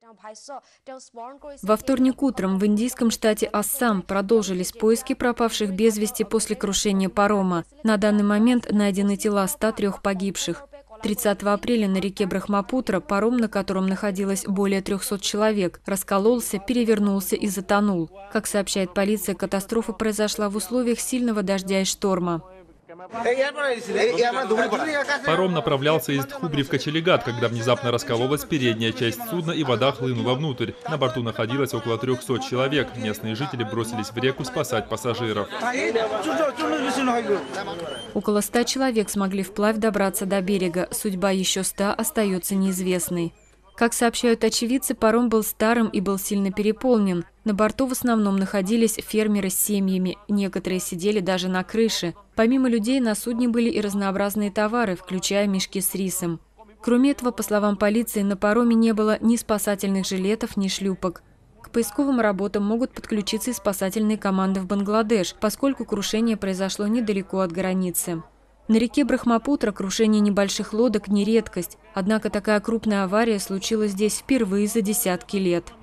Во вторник утром в индийском штате Ассам продолжились поиски пропавших без вести после крушения парома. На данный момент найдены тела 103 погибших. 30 апреля на реке Брахмапутра паром, на котором находилось более 300 человек, раскололся, перевернулся и затонул. Как сообщает полиция, катастрофа произошла в условиях сильного дождя и шторма. Паром направлялся из Дхубри в Качелигат, когда внезапно раскололась передняя часть судна и вода хлынула внутрь. На борту находилось около 300 человек. Местные жители бросились в реку спасать пассажиров. Около 100 человек смогли вплавь добраться до берега. Судьба еще 100 остается неизвестной. Как сообщают очевидцы, паром был старым и был сильно переполнен. На борту в основном находились фермеры с семьями, некоторые сидели даже на крыше. Помимо людей на судне были и разнообразные товары, включая мешки с рисом. Кроме этого, по словам полиции, на пароме не было ни спасательных жилетов, ни шлюпок. К поисковым работам могут подключиться и спасательные команды в Бангладеш, поскольку крушение произошло недалеко от границы. На реке Брахмапутра крушение небольших лодок не редкость, однако такая крупная авария случилась здесь впервые за десятки лет.